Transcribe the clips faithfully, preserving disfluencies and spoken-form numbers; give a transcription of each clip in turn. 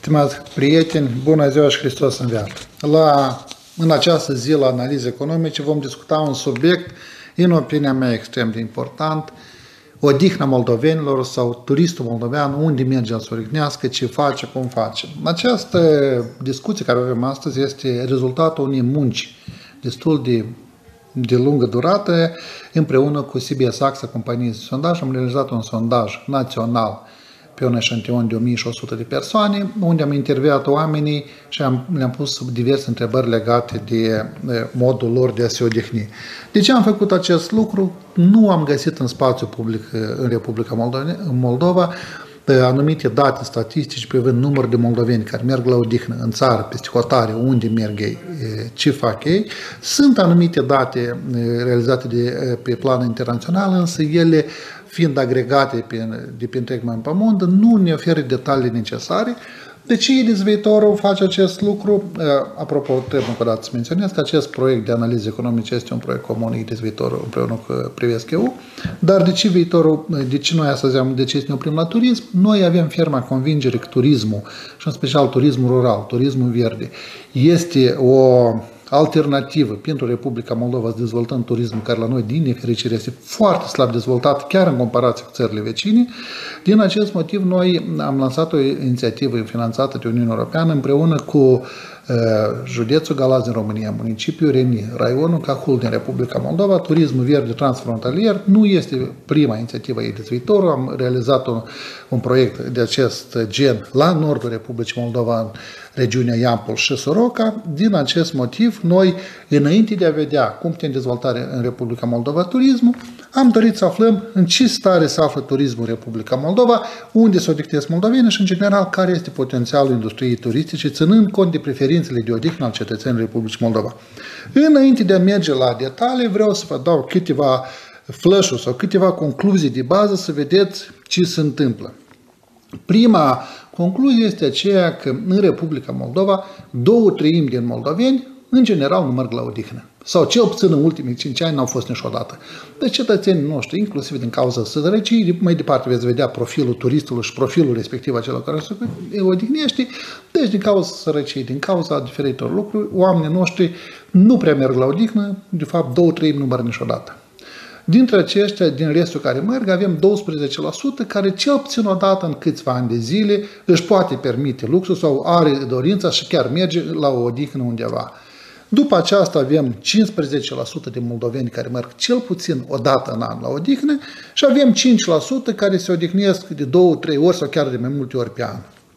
Stimați prieteni, bună ziua și Hristos înviat! La, în această zi la analize economice vom discuta un subiect, în opinia mea, extrem de important, odihna moldovenilor sau turistul moldovean, unde merge să odihnească, ce face, cum face. Această discuție care o avem astăzi este rezultatul unei munci destul de, de lungă durată, împreună cu C B S Axa, companie de sondaj, am realizat un sondaj național pe un eșantion de o mie și o sută de persoane, unde am intervievat oamenii și am, le-am pus diverse întrebări legate de, de modul lor de a se odihni. De ce am făcut acest lucru? Nu am găsit în spațiu public în Republica Moldova, în Moldova anumite date statistici privind numărul de moldoveni care merg la odihnă în țară, peste hotare, unde merg ei, ce fac ei. Sunt anumite date realizate de, pe plan internațional, însă ele, fiind agregate pe, de pe întreg pământ, nu ne oferă detalii necesare. De ce Edis Viitorul face acest lucru? Apropo, trebuie încă o dată să menționez că acest proiect de analize economice este un proiect comun Edis Viitorul împreună cu Privesc E U. Dar de ce viitorul, de ce noi astăzi am decis să ne oprim la turism? Noi avem ferma convingere că turismul, și în special turismul rural, turismul verde, este o alternativă pentru Republica Moldova să dezvoltăm turismul care la noi, din nefericire, este foarte slab dezvoltat, chiar în comparație cu țările vecine. Din acest motiv, noi am lansat o inițiativă finanțată de Uniunea Europeană împreună cu uh, județul Galați din România, municipiul Reni, raionul Cahul din Republica Moldova. Turismul verde transfrontalier nu este prima inițiativă Edis Viitorul. Am realizat un, un proiect de acest gen la nordul Republicii Moldova, în regiunea Iampol și Soroca. Din acest motiv, noi, înainte de a vedea cum putem dezvolta în Republica Moldova turismul, am dorit să aflăm în ce stare se află turismul în Republica Moldova, unde se odihnesc moldovenii și, în general, care este potențialul industriei turistice, ținând cont de preferințele de odihnă al cetățenilor Republicii Moldova. Înainte de a merge la detalii, vreau să vă dau câteva flash-uri sau câteva concluzii de bază să vedeți ce se întâmplă. Prima concluzie este aceea că în Republica Moldova, două treimi din moldoveni, în general, nu merg la odihnă. Sau cel puțin în ultimii cinci ani n-au fost niciodată. Deci cetățenii noștri, inclusiv din cauza sărăciei, mai departe veți vedea profilul turistului și profilul respectiv acela care se odihnește, deci din cauza sărăciei, din cauza diferitor lucruri, oamenii noștri nu prea merg la odihnă, de fapt două treimi nu merg niciodată. Dintre aceștia, din restul care merg, avem douăsprezece la sută care cel puțin o dată în câțiva ani de zile își poate permite luxul sau are dorința și chiar merge la o odihnă undeva. După aceasta avem cincisprezece la sută de moldoveni care merg cel puțin o dată în an la odihnă și avem cinci la sută care se odihnesc de două, trei ori sau chiar de mai multe ori pe an.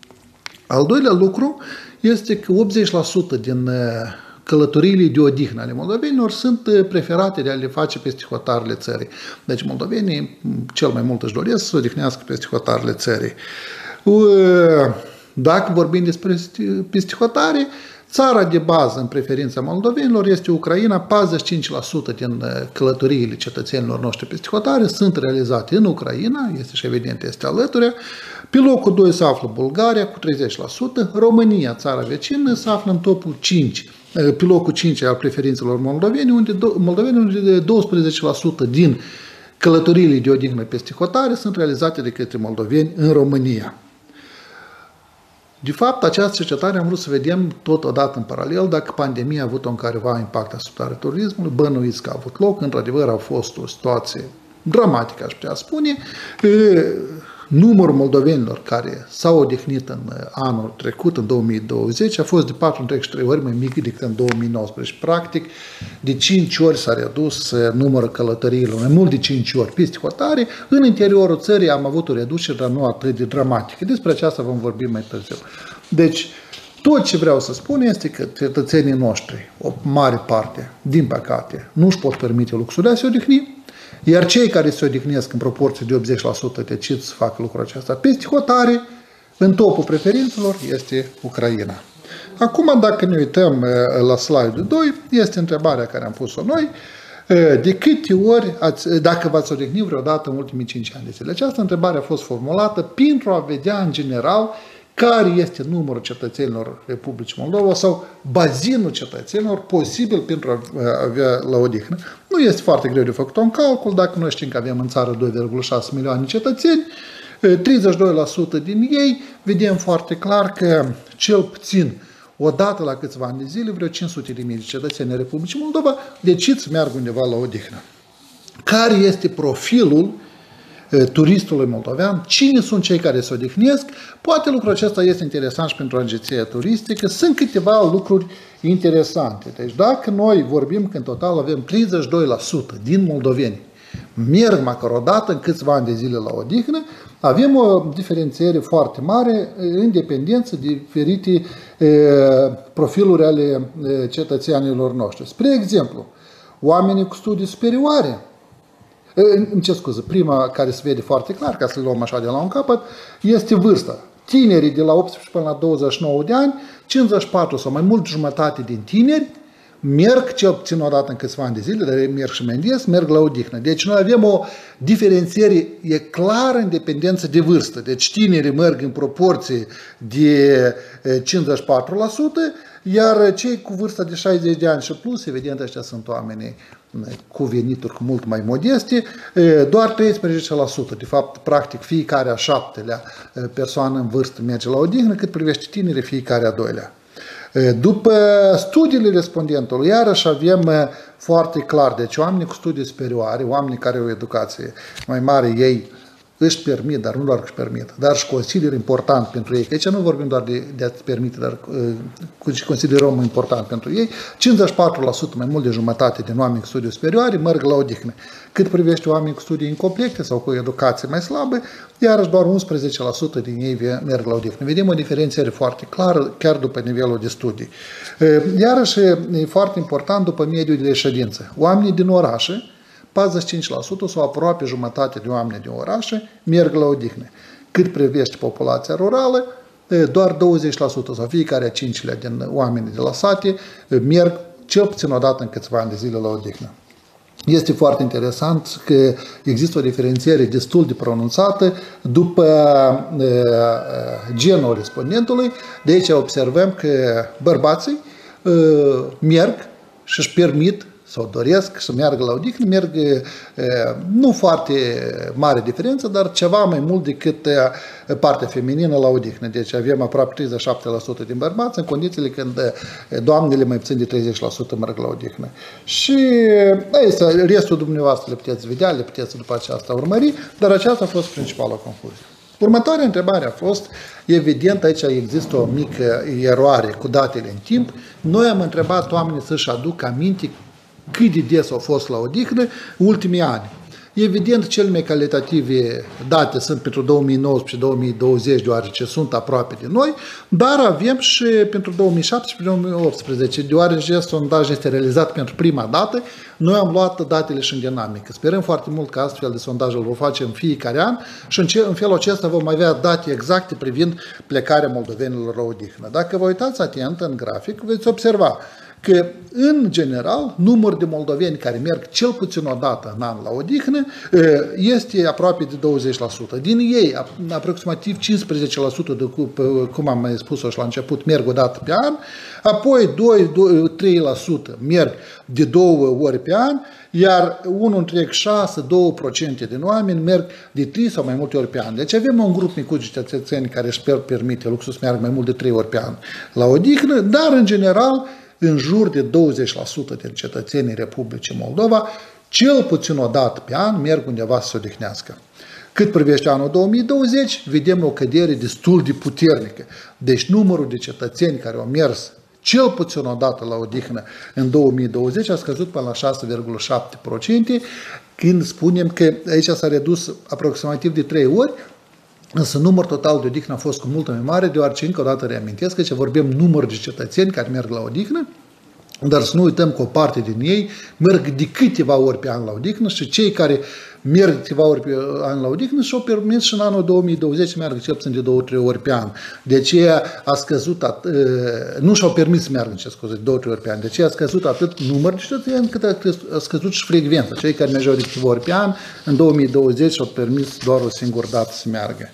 Al doilea lucru este că optzeci la sută din călătoriile de odihnă ale moldovenilor sunt preferate de a le face peste hotarele țării. Deci moldovenii cel mai mult își doresc să se odihnească peste hotarele țării. Dacă vorbim despre peste hotare, țara de bază în preferința moldovenilor este Ucraina. patruzeci și cinci la sută din călătoriile cetățenilor noștri peste hotare sunt realizate în Ucraina, este și evident, este alături. Pe locul doi se află Bulgaria cu treizeci la sută, România, țara vecină, se află în topul cinci, pe locul cinci al preferințelor moldoveni, unde, moldoveni, unde douăsprezece la sută din călătoriile de odihnă peste hotare sunt realizate de către moldoveni în România. De fapt, această cercetare am vrut să vedem totodată în paralel dacă pandemia a avut un careva impact asupra turismului. Bănuiți că a avut loc, într-adevăr a fost o situație dramatică, aș putea spune. Numărul moldovenilor care s-au odihnit în anul trecut, în două mii douăzeci, a fost de patru virgulă treizeci și trei ori mai mic decât în două mii nouăsprezece. Practic, de cinci ori s-a redus numărul călătoriilor, mai mult de cinci ori peste hotare. În interiorul țării am avut o reducere, dar nu atât de dramatică. Despre aceasta vom vorbi mai târziu. Deci, tot ce vreau să spun este că cetățenii noștri, o mare parte, din păcate, nu își pot permite luxul de a se odihni. Iar cei care se odihnesc în proporție de optzeci la sută decid să facă lucrul acesta peste hotare, în topul preferințelor este Ucraina. Acum, dacă ne uităm la slide-ul doi, este întrebarea care am pus-o noi, de câte ori, ați, dacă v-ați odihnit vreodată în ultimii cinci ani de zile. Această întrebare a fost formulată pentru a vedea în general care este numărul cetățenilor Republicii Moldova sau bazinul cetățenilor posibil pentru a avea la odihnă. Nu este foarte greu de făcut un calcul, dacă noi știm că avem în țară doi virgulă șase milioane de cetățeni, treizeci și doi la sută din ei vedem foarte clar că cel puțin odată la câțiva ani de zile, vreo cinci sute de mii de cetățeni Republicii Moldova decid să meargă undeva la odihnă. Care este profilul turistului moldovean, cine sunt cei care se odihnesc? Poate lucrul acesta este interesant și pentru agenția turistică. Sunt câteva lucruri interesante. Deci dacă noi vorbim că în total avem treizeci și doi la sută din moldoveni merg măcar o dată în câțiva ani de zile la odihnă, avem o diferențiere foarte mare în dependență de diferite e, profiluri ale e, cetățenilor noștri. Spre exemplu, oamenii cu studii superioare, îmi cer scuze, prima care se vede foarte clar, ca să le luăm așa de la un capăt, este vârsta. Tinerii de la optsprezece până la douăzeci și nouă de ani, cincizeci și patru sau mai mult jumătate din tineri, merg cel puțin o dată în câțiva ani de zile, dar merg și mai des, merg la odihnă. Deci noi avem o diferențiere e clară în dependență de vârstă. Deci tinerii merg în proporție de cincizeci și patru la sută, iar cei cu vârsta de șaizeci de ani și plus, evident, ăștia sunt oameni cu venituri cu mult mai modeste, doar treisprezece la sută. De fapt, practic, fiecare a șaptelea persoană în vârstă merge la odihnă, cât privește tinerii, fiecare a doilea. După studiile respondentului, iarăși avem foarte clar, deci oamenii cu studii superioare, oamenii care au o educație mai mare, ei își permit, dar nu doar că își permit, dar și consideră important pentru ei, că aici nu vorbim doar de, de a-ți permite, dar uh, considerăm important pentru ei, cincizeci și patru la sută, mai mult de jumătate din oameni cu studii superioare merg la odihnă. Cât privește oameni cu studii incomplete sau cu educație mai slabă, iarăși doar unsprezece la sută din ei merg la odihnă. Vedem o diferențiere foarte clară, chiar după nivelul de studii. Iarăși e foarte important după mediul de reședință. Oamenii din orașe, patruzeci și cinci la sută sau aproape jumătate de oameni din orașe merg la odihnă. Cât privește populația rurală, doar douăzeci la sută sau fiecare a cincilea din oamenii de la sate merg cel puțin o dată în câțiva ani de zile la odihnă. Este foarte interesant că există o diferențiere destul de pronunțată după genul respondentului. De aici observăm că bărbații merg și își permit sau doresc să meargă la odihnă, merg nu foarte mare diferență, dar ceva mai mult decât partea feminină la odihnă. Deci avem aproape treizeci și șapte la sută din bărbați, în condițiile când doamnele mai puțin de treizeci la sută merg la odihnă. Și asta, restul dumneavoastră le puteți vedea, le puteți după aceasta urmări, dar aceasta a fost principala concluzie. Următoarea întrebare a fost, evident, aici există o mică eroare cu datele în timp. Noi am întrebat oamenii să-și aducă aminte cât de des au fost la odihnă ultimii ani. Evident, cele mai calitative date sunt pentru două mii nouăsprezece două mii douăzeci, deoarece sunt aproape de noi, dar avem și pentru două mii șaptesprezece două mii optsprezece, deoarece sondajul este realizat pentru prima dată, noi am luat datele și în dinamică. Sperăm foarte mult că astfel de sondaj îl vom face în fiecare an și în, ce, în felul acesta vom avea date exacte privind plecarea moldovenilor la odihnă. Dacă vă uitați atent în grafic, veți observa că, în general, numărul de moldoveni care merg cel puțin o dată în an la odihnă este aproape de douăzeci la sută. Din ei, aproximativ cincisprezece la sută, de, cum am mai spus-o și la început, merg o dată pe an, apoi doi trei la sută merg de două ori pe an, iar unu virgulă șase la doi la sută din oameni merg de trei sau mai multe ori pe an. Deci avem un grup micuț de cetățeni care își permite luxul să meargă mai mult de trei ori pe an la odihnă, dar, în general, în jur de douăzeci la sută din cetățenii Republicii Moldova, cel puțin o dată pe an, merg undeva să se odihnească. Cât privește anul două mii douăzeci, vedem o cădere destul de puternică. Deci numărul de cetățeni care au mers cel puțin o dată la odihnă în două mii douăzeci a scăzut până la șase virgulă șapte la sută, când spunem că aici s-a redus aproximativ de trei ori, însă numărul total de odihnă a fost cu mult mai mare, deoarece, încă o dată reamintesc, că ce vorbim număr de cetățeni care merg la odihnă, dar să nu uităm că o parte din ei merg de câteva ori pe an la odihnă și cei care merg câteva ori pe an la odihnă și-au permis și în anul două mii douăzeci să meargă cel puțin de două trei ori pe an. De aceea a scăzut, at, nu și-au permis să meargă, ce scuze, de două trei ori pe an. De aceea a scăzut atât numărul de cetățeni, cât a scăzut și frecvența. Cei care mergeau de câteva ori pe an, în două mii douăzeci și-au permis doar o singură dată să meargă.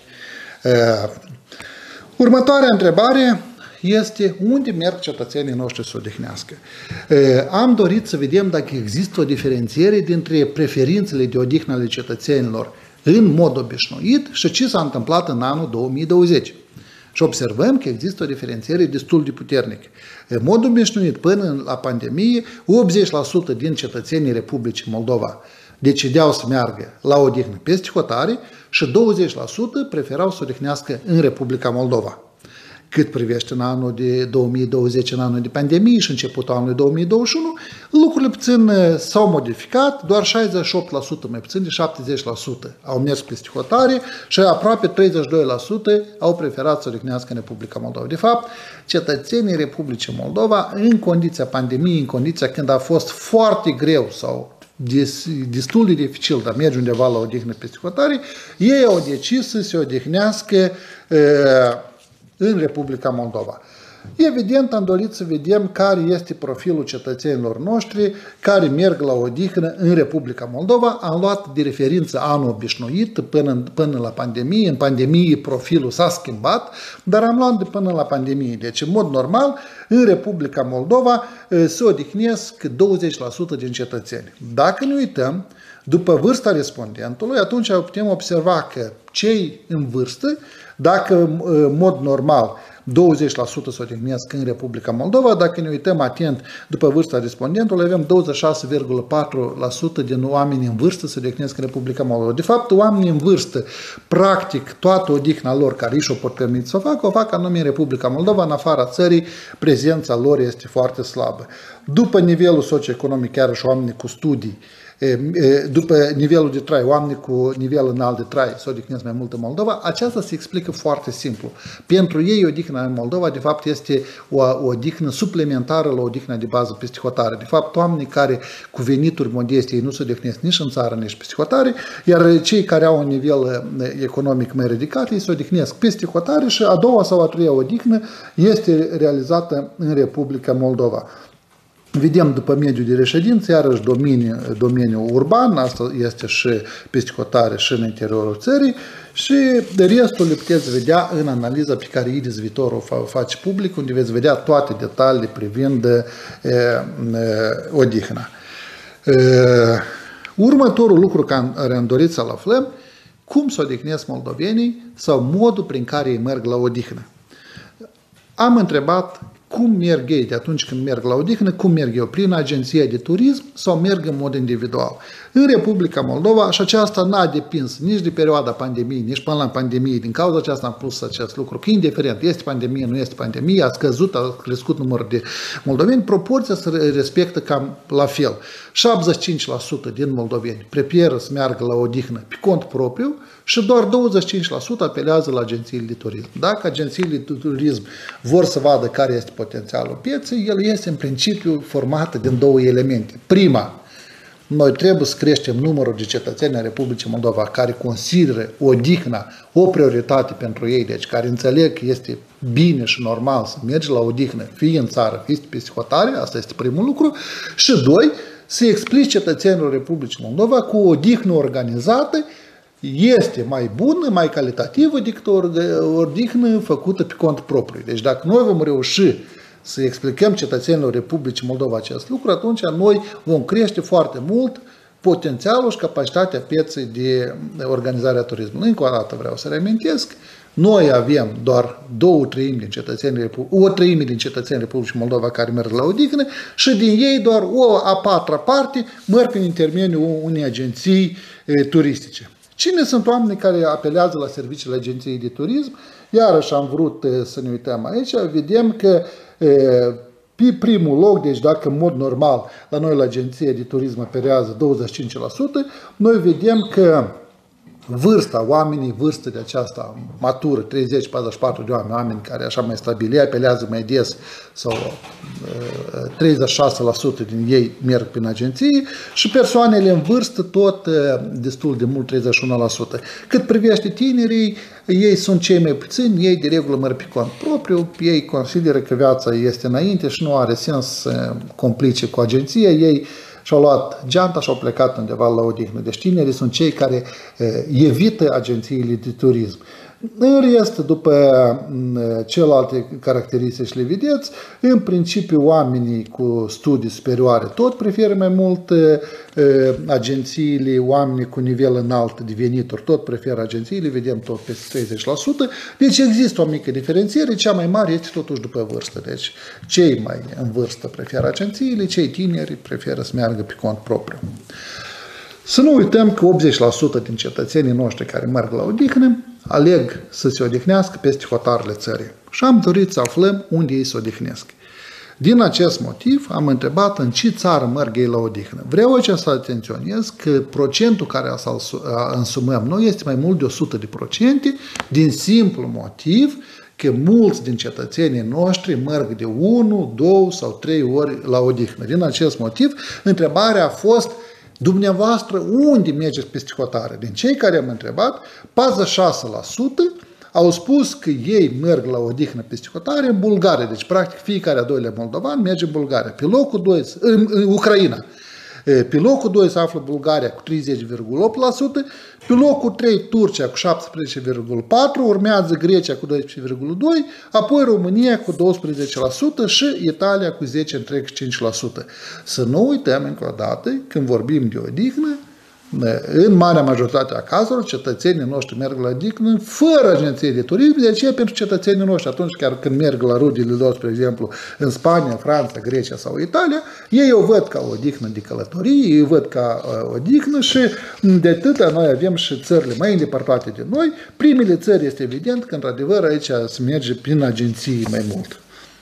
Următoarea întrebare este unde merg cetățenii noștri să odihnească. Am dorit să vedem dacă există o diferențiere dintre preferințele de odihnă ale cetățenilor în mod obișnuit și ce s-a întâmplat în anul două mii douăzeci. Și observăm că există o diferențiere destul de puternică. În mod obișnuit, până la pandemie, optzeci la sută din cetățenii Republicii Moldova decideau să meargă la odihnă peste hotare și douăzeci la sută preferau să odihnească în Republica Moldova. Cât privește în anul de două mii douăzeci, în anul de pandemie și începutul anului două mii douăzeci și unu, lucrurile puțin s-au modificat, doar șaizeci și opt la sută, mai puțin de șaptezeci la sută au mers peste hotare și aproape treizeci și doi la sută au preferat să odihnească în Republica Moldova. De fapt, cetățenii Republicii Moldova, în condiția pandemiei, în condiția când a fost foarte greu sau destul de dificil de a merge undeva la odihnă peste hotare, ei au decis să se odihnească în Republica Moldova. Evident, am dorit să vedem care este profilul cetățenilor noștri care merg la odihnă în Republica Moldova. Am luat de referință anul obișnuit până, până la pandemie. În pandemie profilul s-a schimbat, dar am luat de până la pandemie. Deci, în mod normal, în Republica Moldova se odihnesc douăzeci la sută din cetățeni. Dacă ne uităm, după vârsta respondentului, atunci putem observa că cei în vârstă, dacă în mod normal douăzeci la sută se odihnesc în Republica Moldova, dacă ne uităm atent după vârsta respondentului, avem douăzeci și șase virgulă patru la sută din oameni în vârstă se odihnesc în Republica Moldova. De fapt, oamenii în vârstă, practic, toată odihna lor care își o pot permite să o facă, o fac anume în Republica Moldova, în afara țării, prezența lor este foarte slabă. După nivelul socioeconomic, chiar și oamenii cu studii, după nivelul de trai, oamenii cu nivel înalt de trai se odihnesc mai mult în Moldova, aceasta se explică foarte simplu. Pentru ei, odihna în Moldova, de fapt, este o odihnă suplimentară la odihna de bază peste hotare. De fapt, oamenii care cu venituri modeste, ei nu se odihnesc nici în țară, nici peste hotare, iar cei care au un nivel economic mai ridicat, ei se odihnesc peste hotare și a doua sau a treia odihnă este realizată în Republica Moldova. Vedem după mediul de reședință, iarăși domeniu, domeniul urban, asta este și peste hotare și în interiorul țării și de restul le puteți vedea în analiza pe care Idis Viitor o face public, unde veți vedea toate detaliile privind e, e, odihna. E, următorul lucru care am dorit să-l aflăm, cum se odihnesc moldovenii sau modul prin care ei merg la odihnă. Am întrebat cum merg ei de atunci când merg la odihnă, cum merg eu, prin agenția de turism sau merg în mod individual. În Republica Moldova, și aceasta n-a depins nici de perioada pandemiei, nici până la pandemie, din cauza aceasta am pus acest lucru, că indiferent, este pandemie, nu este pandemie, a scăzut, a crescut numărul de moldoveni, proporția se respectă cam la fel. șaptezeci și cinci la sută din moldoveni preferă să meargă la odihnă pe cont propriu și doar douăzeci și cinci la sută apelează la agențiile de turism. Dacă agențiile de turism vor să vadă care este potențialul pieței, el este în principiu format din două elemente. Prima, noi trebuie să creștem numărul de cetățeni în Republicii Moldova care consideră odihna o prioritate pentru ei, deci care înțeleg că este bine și normal să mergi la odihnă, fie în țară, fie peste hotare, asta este primul lucru, și doi, să explici cetățenilor Republicii Moldova că o odihnă organizată este mai bună, mai calitativă decât o odihnă făcută pe cont propriu. Deci dacă noi vom reuși să explicăm cetățenilor Republicii Moldova acest lucru, atunci noi vom crește foarte mult potențialul și capacitatea pieței de organizare a turismului. Încă o dată vreau să reamintesc, noi avem doar două treimi din cetățenii, o treime din cetățenii Republicii Moldova care merg la odihnă și din ei doar o a patra parte merg prin intermediul unei agenții e, turistice. Cine sunt oamenii care apelează la serviciile agenției de turism? Iarăși am vrut e, să ne uităm aici, vedem că e, pe primul loc, deci dacă în mod normal la noi la agenție de turism apelează douăzeci și cinci la sută, noi vedem că vârsta, oamenii vârstă de aceasta matură, treizeci patruzeci și patru de oameni, oameni care așa mai stabili, apelează mai des sau treizeci și șase la sută din ei merg prin agenții și persoanele în vârstă tot destul de mult, treizeci și unu la sută. Cât privește tinerii, ei sunt cei mai puțini, ei de regulă merg pe cont propriu, ei consideră că viața este înainte și nu are sens să complice cu agenția, ei și-au luat geanta și au plecat undeva la odihnă. Deci tinerii sunt cei care evită agențiile de turism. În rest, după celelalte caracteristici le vedeți, în principiu oamenii cu studii superioare tot preferă mai mult agențiile, oamenii cu nivel înalt de venituri tot preferă agențiile, vedem tot peste treizeci la sută, deci există o mică diferențiere, cea mai mare este totuși după vârstă, deci cei mai în vârstă preferă agențiile, cei tineri preferă să meargă pe cont propriu. Să nu uităm că optzeci la sută din cetățenii noștri care merg la odihnă aleg să se odihnească peste hotarele țării. Și am dorit să aflăm unde ei se odihnesc. Din acest motiv am întrebat în ce țară merg ei la odihnă. Vreau aici să atenționez că procentul care să însumăm noi este mai mult de o sută de procente, din simplu motiv că mulți din cetățenii noștri merg de unu, două sau trei ori la odihnă. Din acest motiv, întrebarea a fost: dumneavoastră, unde mergeți peste hotare? Din cei care am întrebat, patruzeci și șase la sută au spus că ei merg la odihnă peste hotare în Bulgaria. Deci, practic, fiecare a doilea moldovan merge în Bulgaria. Pe locul doi, în, în Ucraina. Pe locul doi se află Bulgaria cu treizeci virgulă opt la sută, pe locul trei Turcia cu șaptesprezece virgulă patru la sută, urmează Grecia cu doisprezece virgulă doi la sută, apoi România cu doisprezece la sută și Italia cu zece virgulă cinci la sută. Să nu uităm încă o dată, când vorbim de odihnă, în marea majoritate a cazurilor, cetățenii noștri merg la odihnă fără agenție de turism, de aceea pentru cetățenii noștri, atunci chiar când merg la rudele lor, spre exemplu, în Spania, Franța, Grecia sau Italia, ei o văd ca o odihnă de călătorie, ei o văd ca o odihnă și de atâta noi avem și țările mai îndepărtate de noi. Primele țări este evident că, într-adevăr, aici se merge prin agenții mai mult.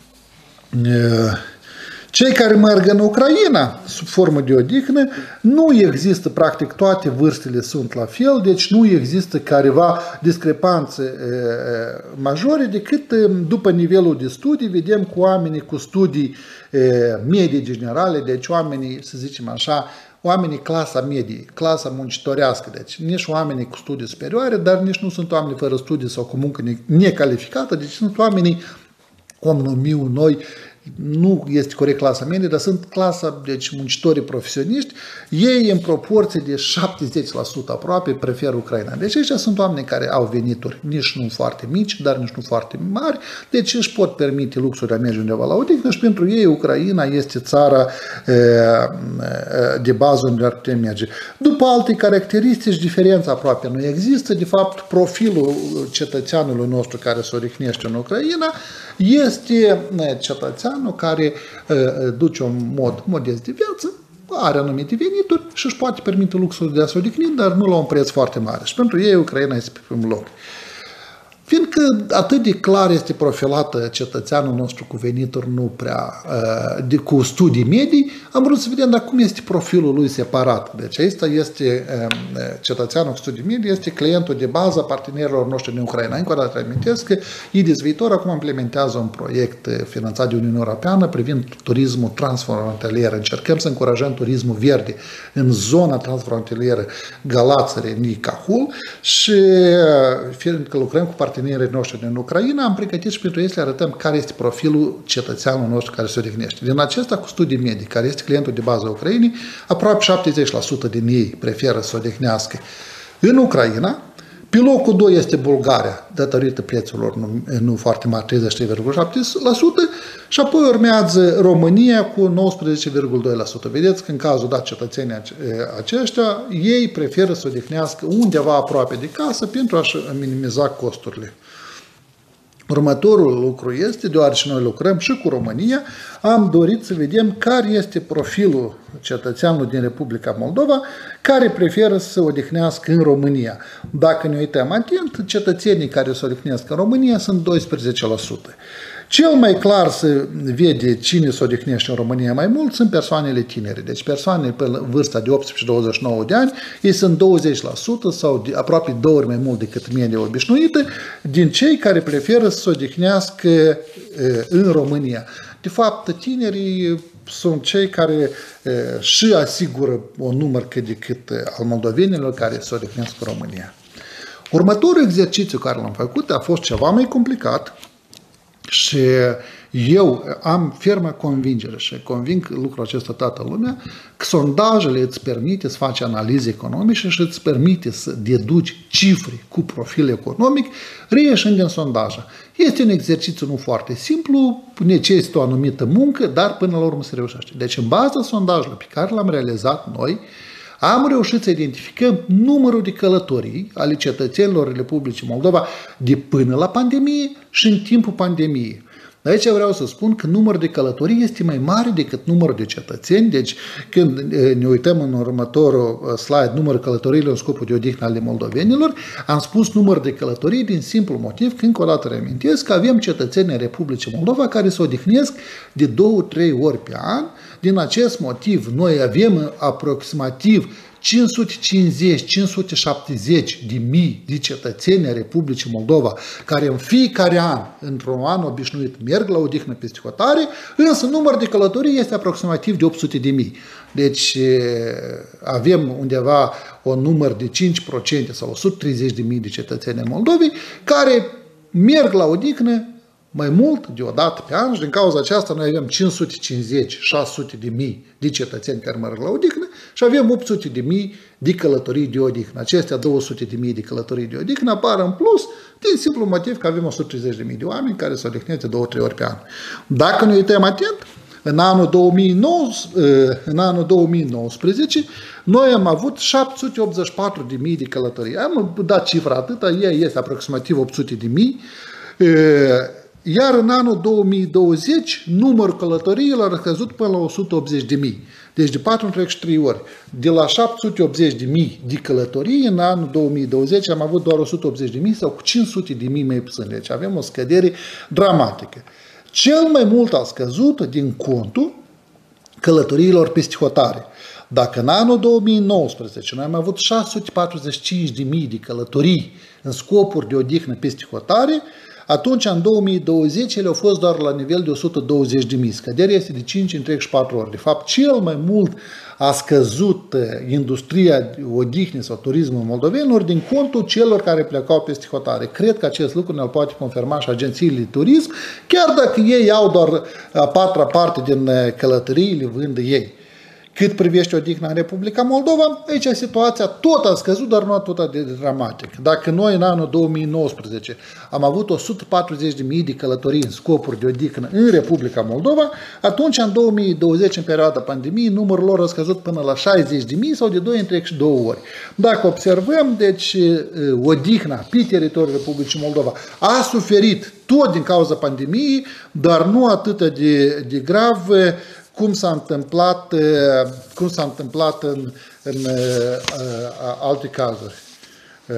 Cei care merg în Ucraina sub formă de odihnă, nu există, practic toate vârstele sunt la fel, deci nu există careva discrepanțe e, majore, decât după nivelul de studii, vedem cu oamenii cu studii e, medii generale, deci oamenii, să zicem așa, oamenii clasa medie, clasa muncitorească, deci nici oamenii cu studii superioare, dar nici nu sunt oameni fără studii sau cu muncă necalificată, deci sunt oamenii, cum numim noi, nu este corect clasa medie, dar sunt clasa, deci muncitorii profesioniști, ei în proporție de șaptezeci la sută aproape preferă Ucraina. Deci aici sunt oameni care au venituri nici nu foarte mici, dar nici nu foarte mari, deci își pot permite luxul de a merge undeva la odihnă și pentru ei Ucraina este țara e, de bază unde ar putea merge. După alte caracteristici, diferența aproape nu există. De fapt, profilul cetățeanului nostru care se odihnește în Ucraina este cetățeanul care uh, duce un mod modest de viață, are anumite venituri și își poate permite luxul de a se odihni, dar nu la un preț foarte mare. Și pentru ei Ucraina este pe primul loc. Fiindcă atât de clar este profilată cetățeanul nostru cu venituri nu prea, de, cu studii medii, am vrut să vedem dar cum este profilul lui separat. Deci acesta este cetățeanul cu studii medii, este clientul de bază a partenerilor noștri din Ucraina. Încă o dată amintesc că I D I S Viitor acum implementează un proiect finanțat de Uniunea Europeană privind turismul transfrontalier. Încercăm să încurajăm turismul verde în zona transfrontalieră Galați-Reni-Cahul și fiindcă lucrăm cu partenerii noștri din Ucraina, am pregătit și pentru ei să le arătăm care este profilul cetățeanului nostru care se odihnește. Din acesta cu studii medii, care este clientul de bază a Ucrainei, aproape șaptezeci la sută din ei preferă să se odihnească în Ucraina. Pe locul doi este Bulgaria, datorită prețurilor nu, nu foarte mari, treizeci și trei virgulă șapte la sută, și apoi urmează România cu nouăsprezece virgulă doi la sută. Vedeți că în cazul dat cetățenii aceștia, ei preferă să odihnească undeva aproape de casă pentru a-și minimiza costurile. Următorul lucru este, deoarece noi lucrăm și cu România, am dorit să vedem care este profilul cetățeanului din Republica Moldova care preferă să se odihnească în România. Dacă ne uităm atent, cetățenii care se odihnesc în România sunt doisprezece la sută. Cel mai clar se vede cine se odihnește în România mai mult sunt persoanele tinere. Deci persoanele pe vârsta de optsprezece douăzeci și nouă de ani, ei sunt douăzeci la sută sau de, aproape două ori mai mult decât media obișnuită din cei care preferă să se odihnească în România. De fapt, tinerii sunt cei care și asigură un număr cât de cât al moldovenilor care se odihnesc în România. Următorul exercițiu care l-am făcut a fost ceva mai complicat și Eu am fermă convingere și conving lucrul acesta toată lumea, că sondajele îți permite să faci analize economice și îți permite să deduci cifre cu profil economic reieșind din sondaje. Este un exercițiu nu foarte simplu, necesită o anumită muncă, dar până la urmă se reușește. Deci în baza sondajelor pe care le-am realizat noi, am reușit să identificăm numărul de călătorii ale cetățenilor Republicii Moldova de până la pandemie și în timpul pandemiei. Aici vreau să spun că numărul de călătorii este mai mare decât numărul de cetățeni, deci când ne uităm în următorul slide numărul călătoriilor în scopul de odihnă ale moldovenilor, am spus număr de călătorii din simplu motiv că încă o dată reamintesc că avem cetățeni în Republicii Moldova care se odihnesc de două-trei ori pe an. Din acest motiv noi avem aproximativ cinci sute cincizeci - cinci sute șaptezeci de mii de cetățeni ai Republicii Moldova care în fiecare an, într-un an obișnuit, merg la odihnă peste hotare, însă numărul de călătorii este aproximativ de opt sute de mii. Deci avem undeva un număr de cinci la sută sau o sută treizeci de mii de cetățeni ai Moldovei care merg la odihnă mai mult de o dată pe an și din cauza aceasta noi avem cinci sute cincizeci - șase sute de mii de cetățeni care merg la odihnă și avem opt sute de mii de călătorii de odihnă. Acestea două sute de mii de călătorii de odihnă apar în plus din simplu motiv că avem o sută treizeci de mii de oameni care se odihnesc de două-trei ori pe an. Dacă ne uităm atent, în anul două mii nouăsprezece, în anul două mii nouăsprezece noi am avut șapte sute optzeci și patru de mii de călătorii. Am dat cifra atâta, ea este aproximativ opt sute de mii. Iar în anul două mii douăzeci, numărul călătoriilor a scăzut până la o sută optzeci de mii. Deci de patru întreg și trei ori. De la șapte sute optzeci de mii de călătorii, în anul două mii douăzeci am avut doar o sută optzeci de mii sau cu cinci sute de mii mai puțin. Deci avem o scădere dramatică. Cel mai mult a scăzut din contul călătoriilor peste hotare. Dacă în anul două mii nouăsprezece noi am avut șase sute patruzeci și cinci de mii de călătorii în scopuri de odihnă peste hotare, atunci în două mii douăzeci ele au fost doar la nivel de o sută douăzeci de mii. Scăderea este de cinci întreg și patru ori. De fapt, cel mai mult a scăzut industria odihnei sau turismului moldovenilor din contul celor care plecau peste hotare. Cred că acest lucru ne-l poate confirma și agențiile de turism, chiar dacă ei au doar a patra parte din călătorii, le vând ei. Cât privește odihna în Republica Moldova, aici situația tot a scăzut, dar nu atât de dramatic. Dacă noi în anul două mii nouăsprezece am avut o sută patruzeci de mii de călătorii în scopuri de odihnă în Republica Moldova, atunci în două mii douăzeci, în perioada pandemiei, numărul lor a scăzut până la șaizeci de mii sau de doi întreg și două ori. Dacă observăm, deci odihna pe teritoriul Republicii Moldova a suferit tot din cauza pandemiei, dar nu atât de, de grav cum s-a întâmplat, cum s-a întâmplat în, în uh, alte cazuri. Uh,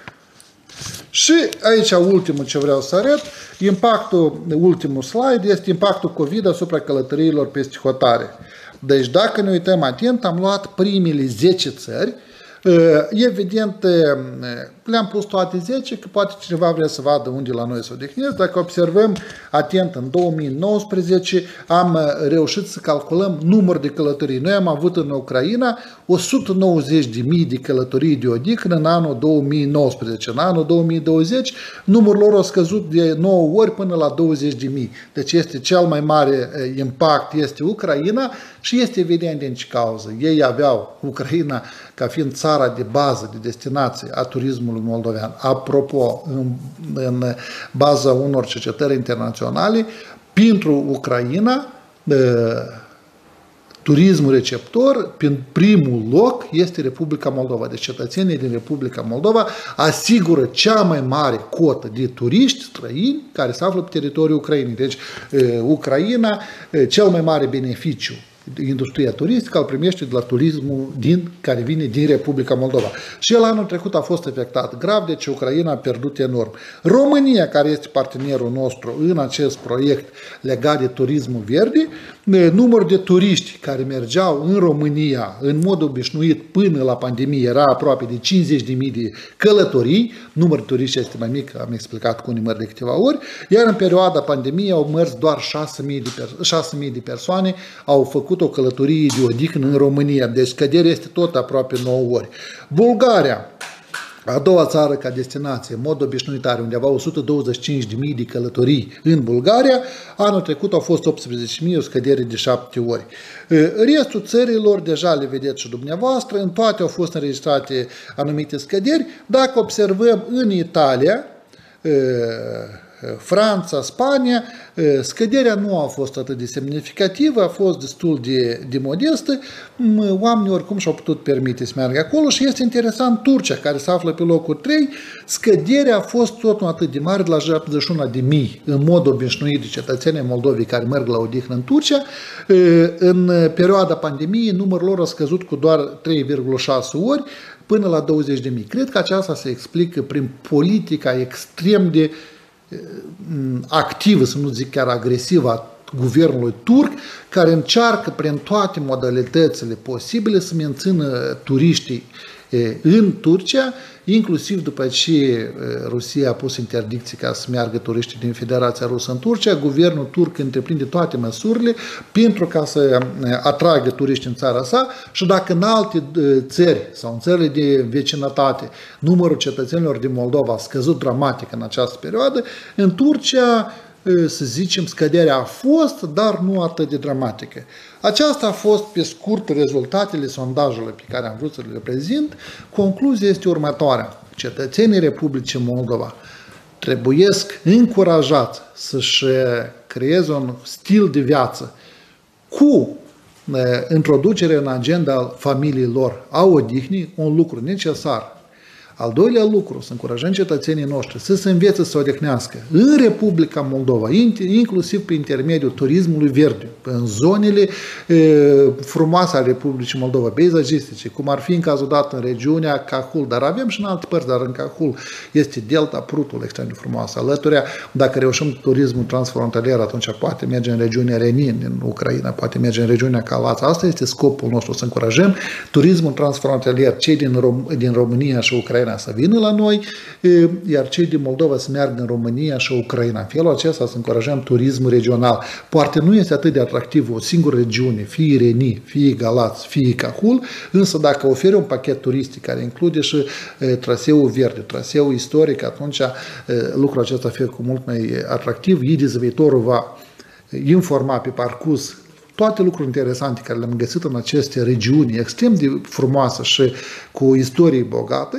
și aici ultimul ce vreau să arăt, impactul, ultimul slide, este impactul COVID asupra călătoriilor peste hotare. Deci dacă ne uităm atent, am luat primele zece țări. Evident, le-am pus toate zece, că poate cineva vrea să vadă unde la noi se odihnesc. Dacă observăm atent, în două mii nouăsprezece am reușit să calculăm număr de călătorii. Noi am avut în Ucraina o sută nouăzeci de mii de călătorii de odihnă în anul două mii nouăsprezece. În anul două mii douăzeci, numărul lor a scăzut de nouă ori până la douăzeci de mii. Deci este cel mai mare impact, este Ucraina și este evident din ce cauză. Ei aveau Ucraina ca fiind țara de bază, de destinație a turismului moldovean. Apropo, în, în baza unor cercetări internaționale, pentru Ucraina, turismul receptor, pe primul loc, este Republica Moldova. Deci cetățenii din Republica Moldova asigură cea mai mare cotă de turiști străini care se află pe teritoriul Ucrainei. Deci Ucraina, cel mai mare beneficiu industria turistică îl primește de la turismul din, care vine din Republica Moldova. Și el anul trecut a fost afectat grav, deci Ucraina a pierdut enorm. România, care este partenerul nostru în acest proiect legat de turismul verde, numărul de turiști care mergeau în România în mod obișnuit până la pandemie era aproape de cincizeci de mii de călătorii, numărul turiști este mai mic, am explicat cu număr de câteva ori, iar în perioada pandemiei au mers doar șase mii de persoane, au făcut o călătorie de odihnă în România, deci scăderea este tot aproape nouă ori. Bulgaria, A doua țară ca destinație, în mod obișnuit, are undeva o sută douăzeci și cinci de mii de călătorii în Bulgaria. Anul trecut au fost optsprezece mii, o scădere de șapte ori. Restul țărilor, deja le vedeți și dumneavoastră, în toate au fost înregistrate anumite scăderi. Dacă observăm în Italia, Franța, Spania, scăderea nu a fost atât de semnificativă, a fost destul de, de modestă, oamenii oricum și-au putut permite să meargă acolo și este interesant Turcia, care se află pe locul trei, scăderea a fost tot nu atât de mare, de la șaptezeci și unu de mii, în mod obișnuit de cetățenii Moldovei care merg la odihnă în Turcia. În perioada pandemiei, numărul lor a scăzut cu doar trei virgulă șase ori, până la douăzeci de mii. Cred că aceasta se explică prin politica extrem de activă, să nu zic chiar agresivă, a guvernului turc, care încearcă prin toate modalitățile posibile să mențină turiștii în Turcia, inclusiv după ce Rusia a pus interdicții ca să meargă turiștii din Federația Rusă în Turcia, guvernul turc întreprinde toate măsurile pentru ca să atragă turiști în țara sa și dacă în alte țări sau în țările de vecinătate numărul cetățenilor din Moldova a scăzut dramatic în această perioadă, în Turcia, să zicem, scăderea a fost, dar nu atât de dramatică. Aceasta a fost, pe scurt, rezultatele sondajului pe care am vrut să le reprezint. Concluzia este următoarea. Cetățenii Republicii Moldova trebuiesc încurajați să-și creeze un stil de viață cu introducerea în agenda familiei lor a odihnii, un lucru necesar. Al doilea lucru, să încurajăm cetățenii noștri să se învețe să se odihnească în Republica Moldova, inclusiv prin intermediul turismului verde, în zonele e, frumoase ale Republicii Moldova, peisajistice, cum ar fi în cazul dat în regiunea Cahul, dar avem și în alte părți, dar în Cahul este delta Prutul extrem de frumoasă. Alăturea, dacă reușim turismul transfrontalier, atunci poate merge în regiunea Renin, în Ucraina, poate merge în regiunea Calața. Asta este scopul nostru, să încurajăm turismul transfrontalier, cei din, Rom- din România și Ucraina să vină la noi, iar cei din Moldova să meargă în România și Ucraina. În felul acesta să încurajăm turismul regional. Poate nu este atât de atractiv o singură regiune, fie Reni, fie Galați, fie Cahul, însă dacă oferi un pachet turistic care include și traseul verde, traseul istoric, atunci lucrul acesta va fi cu mult mai atractiv. Idis viitorul va informa pe parcurs toate lucruri interesante care le-am găsit în aceste regiuni extrem de frumoase și cu istorie bogate.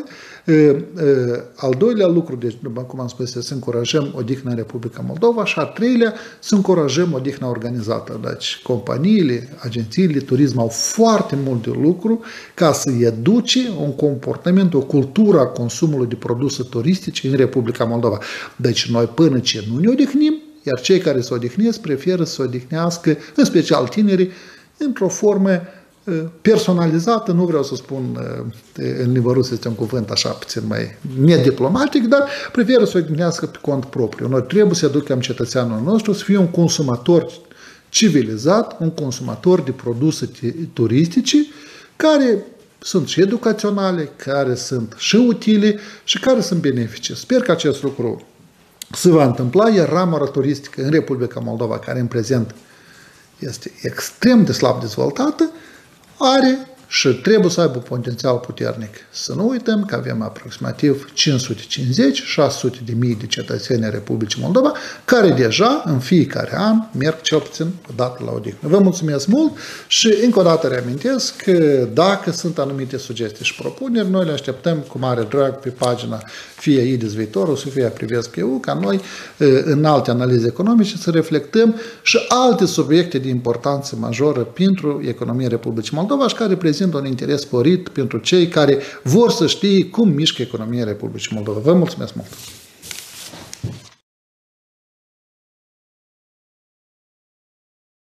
Al doilea lucru, deci, cum am spus, să încurajăm odihna în Republica Moldova și al treilea, să încurajăm odihna organizată. Deci companiile, agențiile, turism au foarte mult de lucru ca să educe un comportament, o cultură a consumului de produse turistice în Republica Moldova. Deci noi până ce nu ne odihnim, iar cei care se odihnesc preferă să se odihnească, în special tinerii, într-o formă personalizată, nu vreau să spun, în limba rusă este un cuvânt așa puțin mai nediplomatic, dar preferă să se odihnească pe cont propriu. Noi trebuie să educăm cetățeanul nostru să fie un consumator civilizat, un consumator de produse turistice, care sunt și educaționale, care sunt și utile și care sunt benefice. Sper că acest lucru se va întâmpla, iar ramura turistică în Republica Moldova, care în prezent este extrem de slab dezvoltată, are și trebuie să aibă un potențial puternic. Să nu uităm că avem aproximativ cinci sute cincizeci - șase sute de mii de cetățeni ai Republicii Moldova, care deja în fiecare an merg cel puțin o dată la odihnă. Vă mulțumesc mult și încă o dată reamintesc că dacă sunt anumite sugestii și propuneri, noi le așteptăm cu mare drag pe pagina fie Idis Viitorul, fie Privesc E U, ca noi în alte analize economice să reflectăm și alte subiecte de importanță majoră pentru economia Republicii Moldova și care reprezintă un interes sporit pentru cei care vor să știe cum mișcă economia Republicii Moldova. Vă mulțumesc mult!